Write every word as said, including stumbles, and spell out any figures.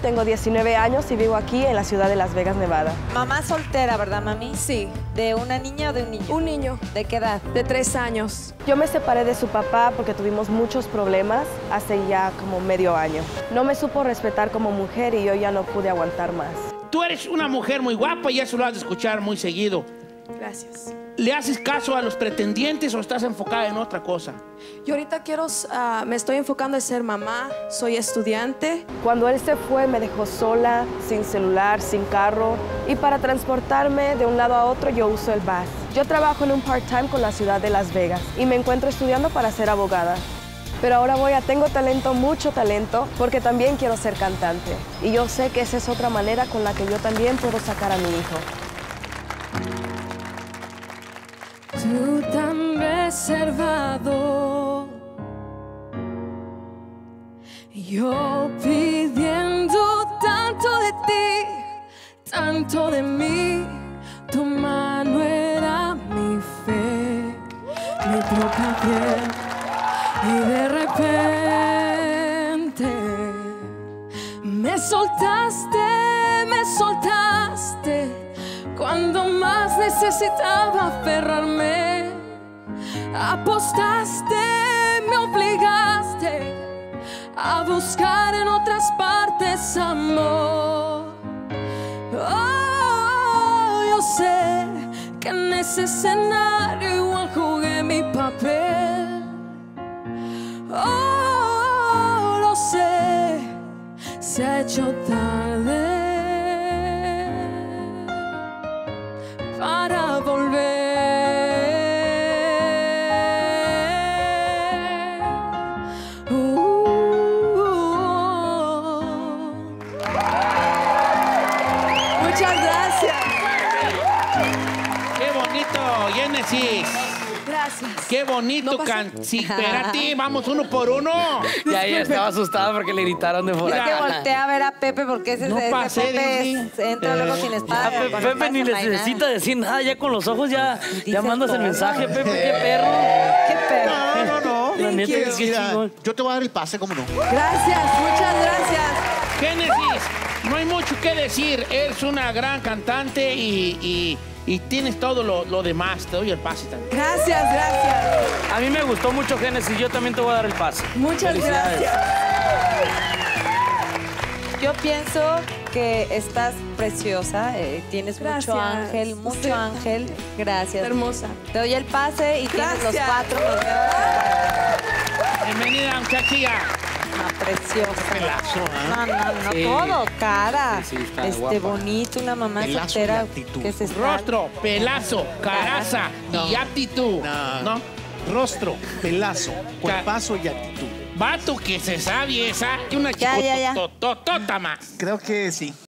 tengo diecinueve años y vivo aquí en la ciudad de Las Vegas, Nevada. Mamá soltera, ¿verdad, mami? Sí. ¿De una niña o de un niño? Un niño. ¿De qué edad? De tres años. Yo me separé de su papá porque tuvimos muchos problemas hace ya como medio año. No me supo respetar como mujer y yo ya no pude aguantar más. Tú eres una mujer muy guapa y eso lo has de escuchar muy seguido. Gracias. ¿Le haces caso a los pretendientes o estás enfocada en otra cosa? Yo ahorita quiero, uh, me estoy enfocando en ser mamá, soy estudiante. Cuando él se fue me dejó sola, sin celular, sin carro. Y para transportarme de un lado a otro yo uso el bus. Yo trabajo en un part-time con la ciudad de Las Vegas y me encuentro estudiando para ser abogada. Pero ahora voy a, tengo talento, mucho talento, porque también quiero ser cantante. Y yo sé que esa es otra manera con la que yo también puedo sacar a mi hijo. Tú tan reservado, yo pidiendo tanto de ti, tanto de mí. Tu mano era mi fe, mi propia piel, y de repente me soltaste, me soltaste. Cuando más necesitaba aferrarme, apostaste, me obligaste a buscar en otras partes amor. Oh, yo sé que en ese escenario igual jugué mi papel. Oh, lo sé, se ha hecho tarde para volver. Uh, uh, uh. Muchas gracias. ¡Qué bonito, Génesis! Gracias. ¡Qué bonito No pasa- can... Sí, espérate, vamos uno por uno. Ya ella estaba asustada porque le gritaron de por Mira, Que acá. voltea a ver a Pepe porque ese, No ese pasé, Pepe Disney. es- entra luego sin espada. Pe- cuando Pepe ni pasa, no hay necesita nada. decir nada, ya con los ojos ya, ya Dice mandas el todo. mensaje, Pepe, qué perro. Qué perro. No, no, no. La neta que qué Mira, chingón. yo te voy a dar el pase, ¿cómo no? Gracias, muchas gracias. Génesis, no hay mucho que decir. Eres una gran cantante y, y, y tienes todo lo, lo demás. Te doy el pase también. Gracias, gracias. A mí me gustó mucho Génesis, yo también te voy a dar el pase. Muchas Felicidades. gracias. Yo pienso que estás preciosa, eh, tienes Gracias. mucho ángel, mucho Usted- ángel. Gracias. Hermosa. Te doy el pase y tienes los Gracias. cuatro. Los dedos. Bienvenida, muchachilla. Una preciosa. Pelazo, No, ¿ah? no, no, Sí. todo, cara. Sí, sí, está este, guapa. bonito, una mamá Pelazo y soltera actitud. que se está... Rostro, pelazo, caraza No. y actitud. No. ¿No? Rostro, pelazo, cuerpazo y actitud. Vato que se sabe esa y una Ya, ya, ya. chica más. Creo que sí.